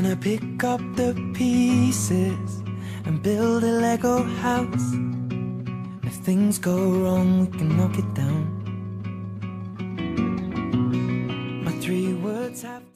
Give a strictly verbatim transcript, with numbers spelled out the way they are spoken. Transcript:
gonna pick up the pieces and build a Lego house. If things go wrong, we can knock it down. My three words have